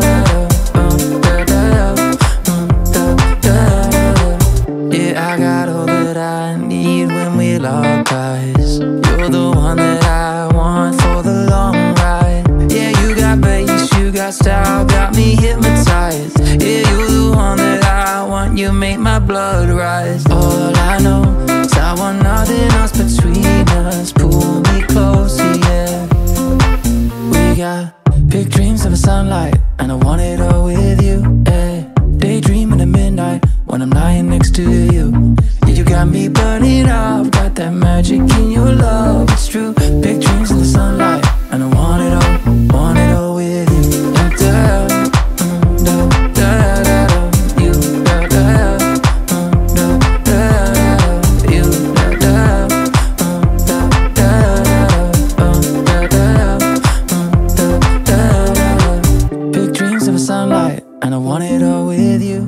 da, da, da. Yeah, I got all that I need when we lock eyes. You're the one that I want for the long ride. Yeah, you got bass, you got style, got me hypnotized. Yeah, you're the one that I want, you make my blood rise. All I know is I want nothing else between us. Pull me closer, yeah. We got big dreams of a sunlight, and I want it all with you, yeah. Daydreaming at midnight when I'm lying next to you. Yeah, you got me burning up, got that magic in your love. It's true, big dreams in the sunlight, and I want it all, want it all with you. Da, da, da, da, da, da, you, da, da, da, da, da, you, da, da, da, da, da, da, da. Big dreams of a sunlight, and I want it all with you.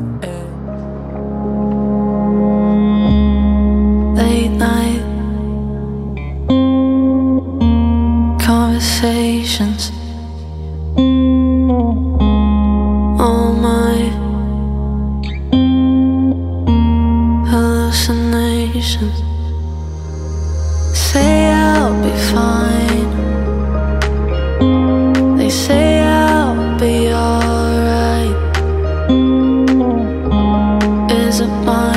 Late night conversations, all my hallucinations. Say I'll be fine, they say I'll be alright. Is it my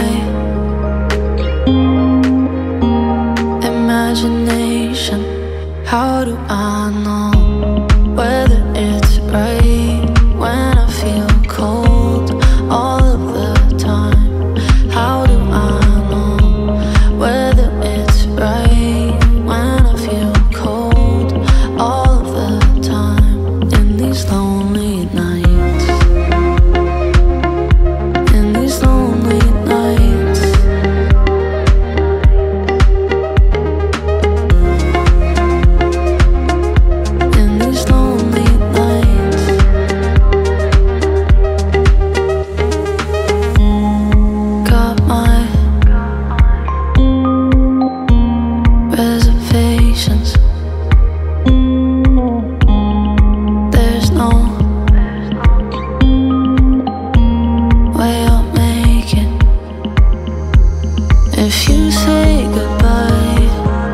imagination? How do I know whether it's right when I feel cold all of the time? How do I know whether it's right when I feel cold all of the time? In these lonely nights, in these lonely nights. In these lonely nights, got my reservations. There's no way I'll make it if you say goodbye.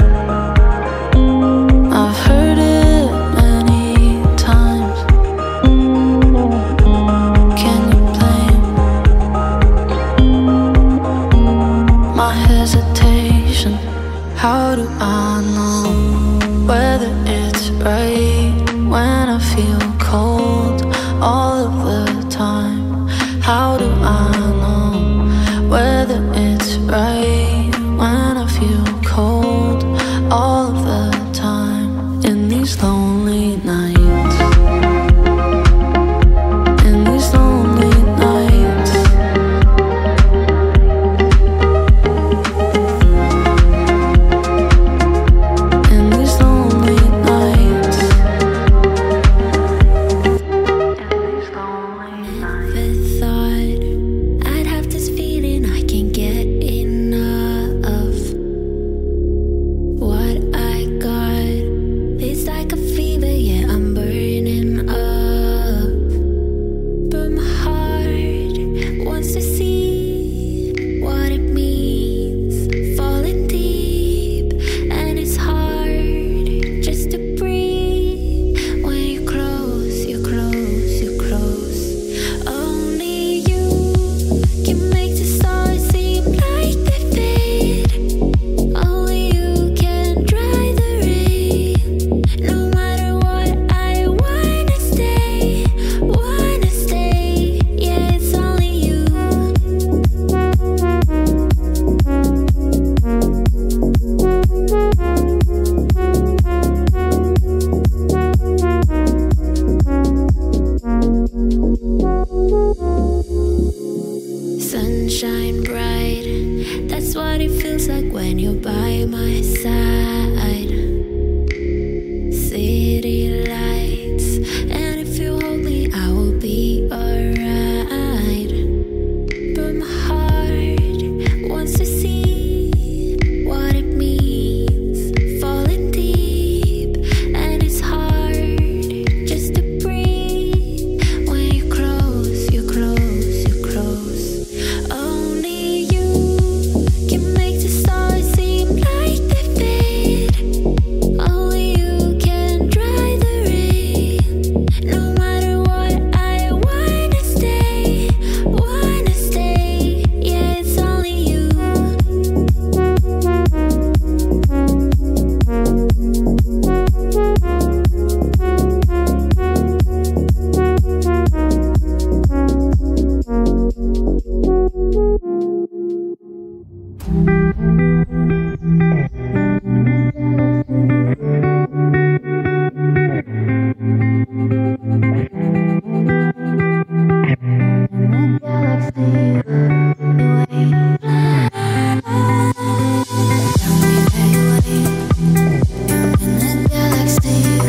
I've heard it many times. Can you blame my hesitation? How do I know whether it's right when I feel cold all of the time? How do I know whether it's right when I feel cold all of the time? In these lonely nights, in these lonely nights. In these lonely nights. Never thought I'd have this feeling I can't get enough. What I got is like a fever, yeah, I'm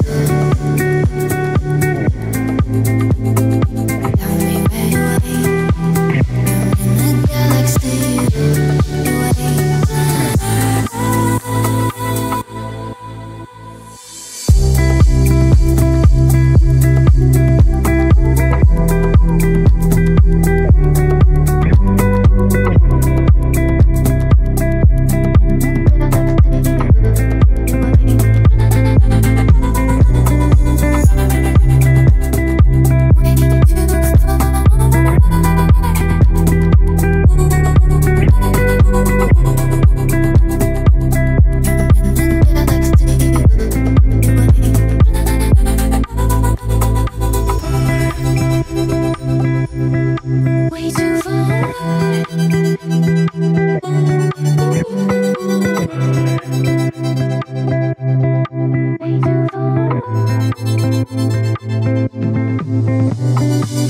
Way too far.